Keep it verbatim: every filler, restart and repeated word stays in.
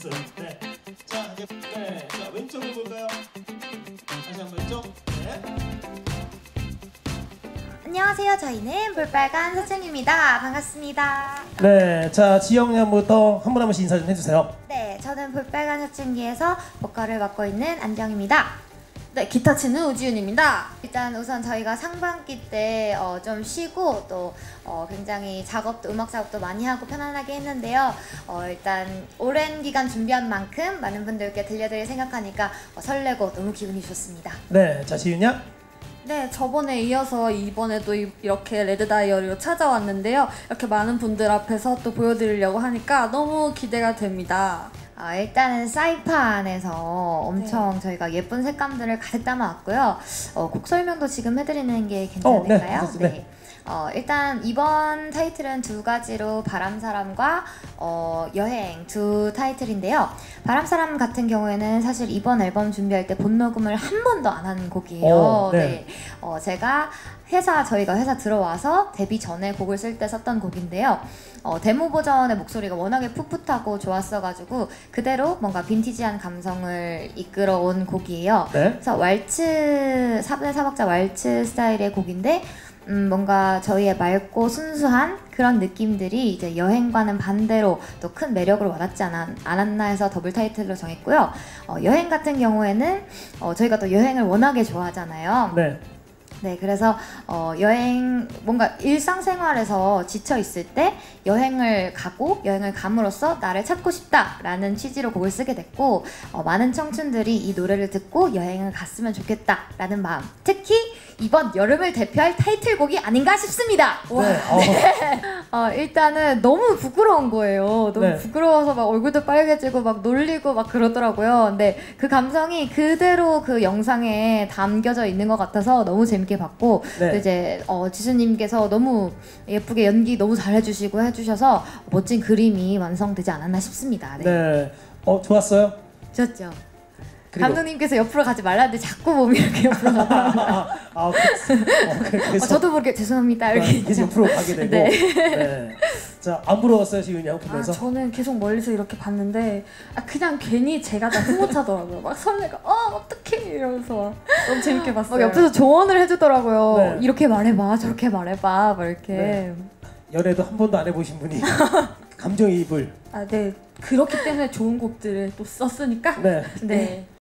있어요. 네. 자, 이제 네. 자, 왼쪽을 볼까요? 다시 한번 왼쪽. 네. 안녕하세요. 저희는 볼빨간 서층입니다. 반갑습니다. 네, 자 지영 양부터 한 분 한 분씩 인사 좀 해주세요. 네, 저는 볼빨간 서층기에서 보컬을 맡고 있는 안정입니다. 네, 기타 치는 우지윤입니다. 일단 우선 저희가 상반기 때 어, 좀 쉬고 또 어, 굉장히 작업도 음악 작업도 많이 하고 편안하게 했는데요. 어, 일단 오랜 기간 준비한 만큼 많은 분들께 들려드릴 생각하니까 어, 설레고 너무 기분이 좋습니다. 네, 자 지윤 양. 네, 저번에 이어서 이번에도 이렇게 레드 다이어리로 찾아왔는데요. 이렇게 많은 분들 앞에서 또 보여드리려고 하니까 너무 기대가 됩니다. 어, 일단은 사이판에서 엄청 네. 저희가 예쁜 색감들을 가득 담아왔고요. 어, 곡 설명도 지금 해드리는 게 괜찮을까요? 어, 네, 네. 어, 일단 이번 타이틀은 두 가지로 바람사람과 어, 여행 두 타이틀인데요. 바람사람 같은 경우에는 사실 이번 앨범 준비할 때 본 녹음을 한 번도 안 한 곡이에요. 오, 네. 네. 어, 제가 회사 저희가 회사 들어와서 데뷔 전에 곡을 쓸 때 썼던 곡인데요. 어, 데모 버전의 목소리가 워낙에 풋풋하고 좋았어가지고 그대로 뭔가 빈티지한 감성을 이끌어온 곡이에요. 네. 그래서 왈츠 사분의 사박자 왈츠 스타일의 곡인데 음, 뭔가 저희의 맑고 순수한 그런 느낌들이 이제 여행과는 반대로 또 큰 매력을 와닿지 않았, 않았나 해서 더블 타이틀로 정했고요. 어, 여행 같은 경우에는 어, 저희가 또 여행을 워낙에 좋아하잖아요. 네. 네, 그래서 어, 여행 뭔가 일상생활에서 지쳐 있을 때 여행을 가고 여행을 감으로써 나를 찾고 싶다라는 취지로 곡을 쓰게 됐고 어, 많은 청춘들이 이 노래를 듣고 여행을 갔으면 좋겠다라는 마음, 특히 이번 여름을 대표할 타이틀곡이 아닌가 싶습니다. 네. 어. 어, 일단은 너무 부끄러운 거예요. 너무 네. 부끄러워서 막 얼굴도 빨개지고 막 놀리고 막 그러더라고요. 근데 그 감성이 그대로 그 영상에 담겨져 있는 것 같아서 너무 재밌게 봤고 네. 또 이제 어, 지수님께서 너무 예쁘게 연기 너무 잘해주시고 해주셔서 멋진 그림이 완성되지 않았나 싶습니다. 네. 네. 어 좋았어요. 좋았죠. 그리고 감독님께서 옆으로 가지 말라는데 자꾸 몸이 이렇게 옆으로 가더라고요. 아, 아, 그, 어, 그- 그래서 어, 저도 모르게 죄송합니다 이렇게 계속 옆으로 가게 되고. 네. 네. 자 안 부러웠어요 지윤 양 아, 보면서? 저는 계속 멀리서 이렇게 봤는데 아, 그냥 괜히 제가 다 흐뭇하더라고요. 막 설레가 어 어떡해 이러면서 너무 재밌게 봤어요. 막 옆에서 조언을 해주더라고요. 네. 이렇게 말해봐 저렇게 말해봐 막 이렇게. 네. 연애도 한 번도 안 해보신 분이 감정이입을. 아, 네. 그렇기 때문에 좋은 곡들을 또 썼으니까 네. 네.